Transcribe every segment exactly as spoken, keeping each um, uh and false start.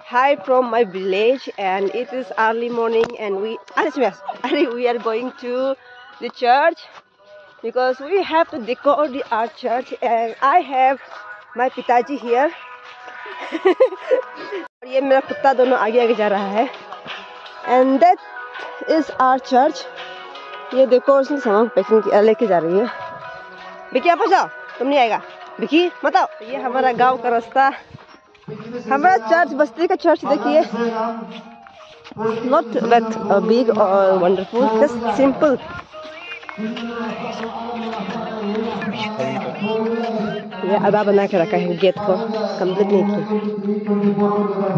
Hi from my village, and it is early morning, and we we are going to the church because we have to decor the our church, and I have my पिताजी here. और ये मेरा कुत्ता दोनों आगे आगे जा रहा है. And that is our church. ये डेकोरेशन सामान पैकिंग लेके जा रही है. विकी आप जाओ, तुम नहीं आएगा. विकी मत आओ. ये हमारा गांव का रास्ता. हमारा चर्च बस्ती का चर्च देखिए. Not that uh, big or wonderful, just simple. ये आधा बना के रखा है, गेट को कंप्लीट नहीं किया.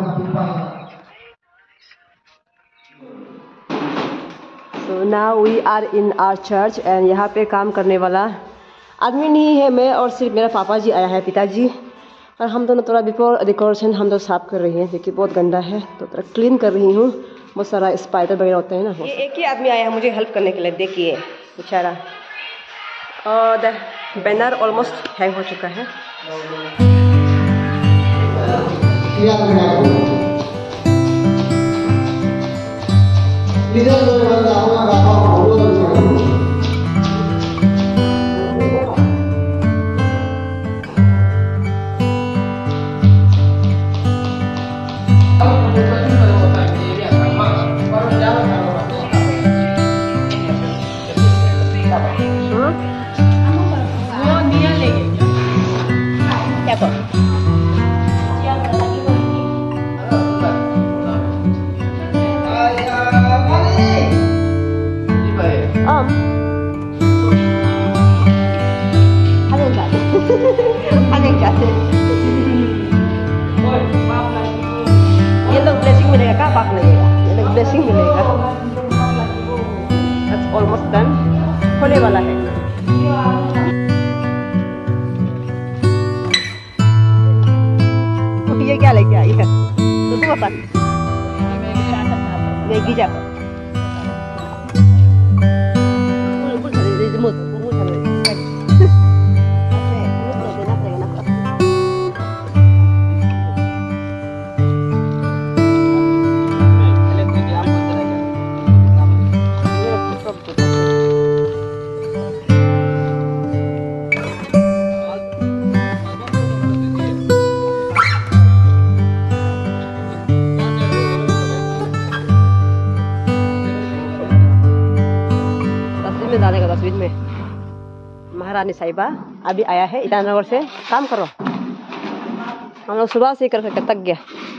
So now we are in our church, and यहाँ पे काम करने वाला आदमी नहीं है, मैं और सिर्फ मेरा पापा जी आया है, पिताजी. और हम दोनों थोड़ा बिफोर डेकोरेशन हम लोग साफ कर रही हैं, देखिए बहुत गंदा है, तो थोड़ा क्लीन कर रही हूँ. बहुत सारा स्पाइडर वगैरह होते हैं ना. ये एक ही आदमी आया है मुझे हेल्प करने के लिए, देखिए बेचारा. और द बैनर ऑलमोस्ट हैंग हो चुका है. ये लोग ब्लेसिंग मिलेगा क्या? पाप लगेगा. ये लोग ब्लेसिंग मिलेगा. That's almost done. होने वाला है. ये क्या लेके आई है? तो तुम बता. मैगी जाकर. डालेगा तस्वीर में. महारानी साहिबा अभी आया है ईटानगर से. काम करो. हम लोग सुबह से कर करके थक गया.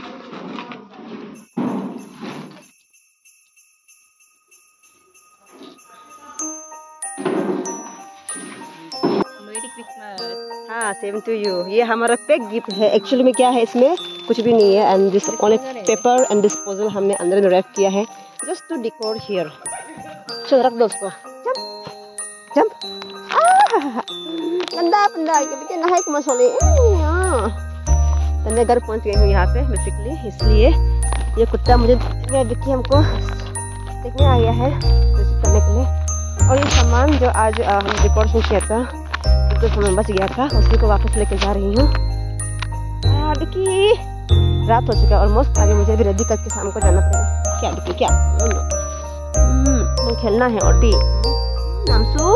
हाँ, सेम टू यू. ये हमारा पैक गिफ्ट है. एक्चुअली में क्या है, इसमें कुछ भी नहीं है. And this only paper and disposal हमने अंदर में रैप किया है, जस्ट टू डेकोर हियर. चलो रख दो उसको. जंप. गंदा पंदा के बेटे नहाए को मसोले. तो मैं घर पहुंच गई हूँ यहाँ पे बेसिकली, इसलिए ये कुत्ता मुझे देखिए हमको देखने आ गया है विजिट करने के लिए. और ये सामान जो आज हम डेकोरेशन किया था, जो सामान बच गया था, उसी को वापस लेके जा रही हूँ. देखिए रात हो चुका है ऑलमोस्ट. आगे मुझे भी रेडी करके शाम को जाना पड़ेगा. क्या देखिए क्या हम्म खेलना है. और भी नामसू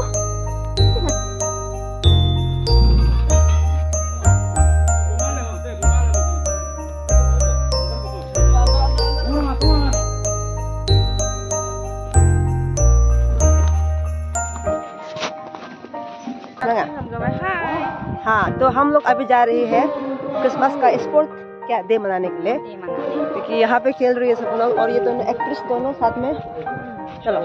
हाँ, तो हम लोग अभी जा रही है क्रिसमस का स्पोर्ट क्या डे मनाने के लिए, क्योंकि यहाँ पे खेल रही है सब लोग. और ये दोनों एक्ट्रेस दोनों साथ में. चलो.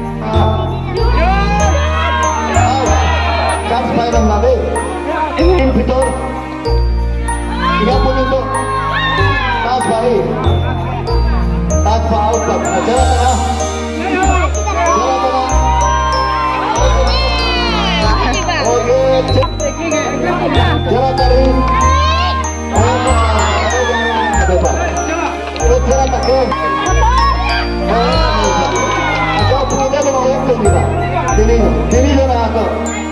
That's right on the way. Victor. tiga puluh untuk Tas Bali. Tas Paul. Jalan tengah. Jalan tengah. Oke. Jalan kali. Jalan kaki. Kau punya menolak ke kita. Sini, sini jalan aku.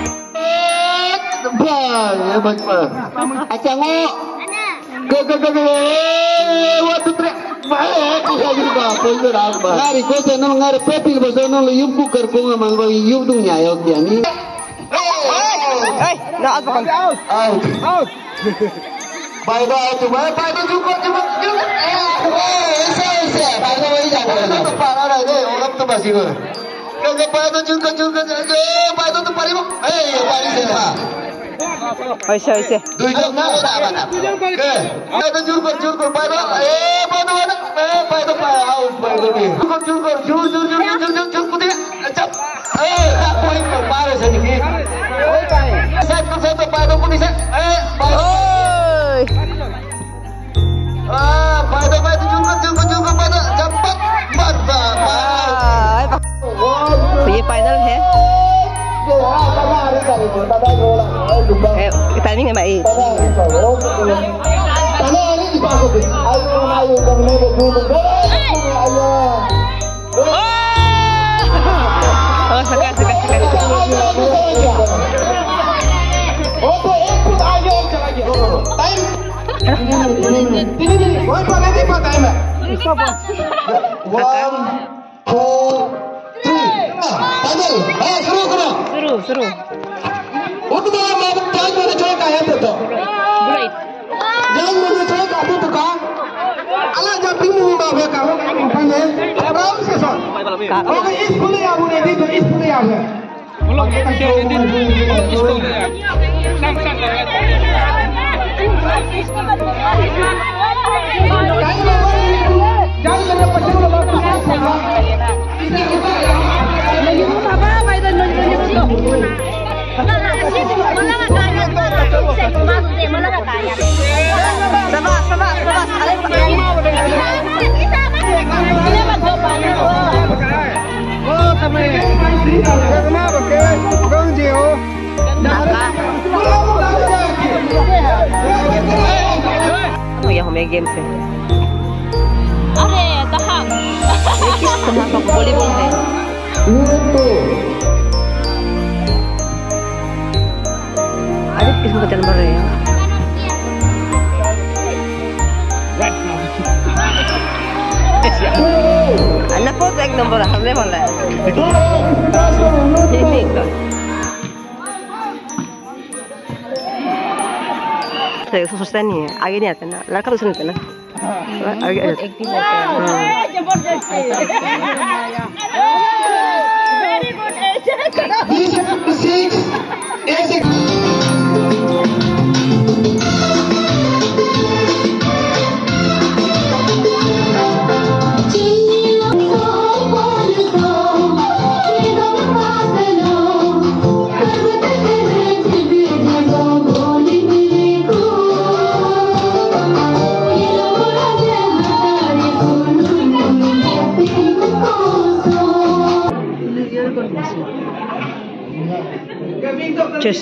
Bah, ya baik bah. Acango. Go go go go. Waktu trek. Baik, kau lagi di bawah. Polisi apa? Hari kau senang ngari pepil bersama lu yuk buker kau ngamang bagi yuk dong nyayok dia ni. Hey, no out out. Out. Out. Bye bye tu, bye bye tu cukup cukup cukup. Eh, saya saya. Bye bye jangan. Tu parah dah deh. Orang tu masih go. Kau bye tu cukup cukup. Eh, bye tu tu pari mo. Eh, pari saya. Oise oise. Dua jam nak tak mana? Okay. Bye tu cukup cukup. Bye tu. Eh, bye tu mana? Eh, bye tu parah. Out bye tu ni. Cukup cukup. Cukup cukup cukup cukup cukup dia. Cap. Eh, aku ini parah sedikit. Satu satu bye tu pun bisa. Eh, bye. Ah, pada pada juga juga juga pada cepat mantap. ये final है timing है भाई Seru, seru. Untuk dalam jangan mana coba kaya tu. Great. Jangan mana coba kaya tu kan. Allah jangan mu bawa kau panggil. Berapa seson? Oke, is boleh ya boleh itu is boleh ya. Belum kita share ini. Is boleh ya. Sang sang ya. Jangan mana pasal bawa pasal. Lagi mu apa? Maidan lagi tu. Sama, sama, sama. Oh, kami. Kenapa? Kau jauh. Oh ya, हमें game से. अरे तहां. ये किस तरह का volleyball है? अरे किसमें बचन भर रहे हैं? अल्लाह को तो एक नंबर हमने बोला है. ये नहीं का. तो सोचता नहीं है आगे नहीं आता ना लड़का तो सुनता ना आगे एक्टिव होता है जबरदस्त very Cheers.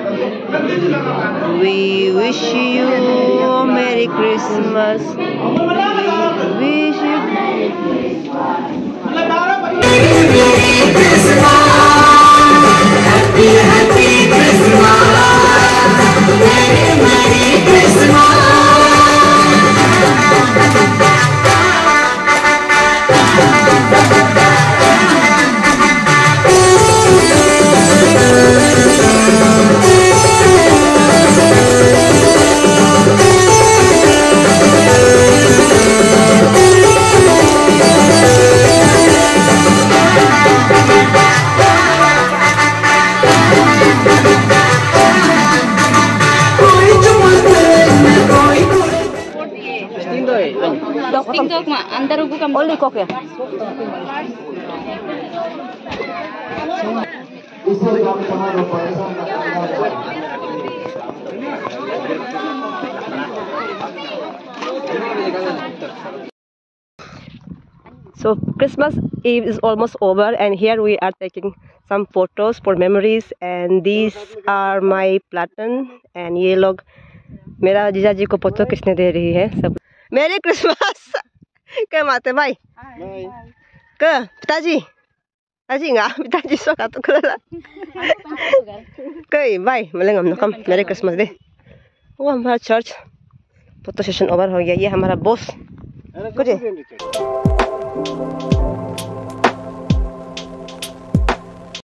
We wish you a Merry Christmas. We wish you Merry Christmas. Happy Happy Christmas. Merry Merry Christmas. TikTok mak antar bukan only coke ya. Isso é o que So Christmas Eve is almost over, and here we are taking some photos for memories. And these are my platen, and ये लोग मेरा जीजा जी को photo खींचने दे रही है सब। मेरी क्रिसमस क्या माते भाई के पिताजी पिताजी nggak पिताजी suka tuh kelala के भाई मले ngam nakam मेरी क्रिसमस दे। वो हमारा चर्च फोटो सेशन ओवर हो गया। ये हमारा बॉस कुछ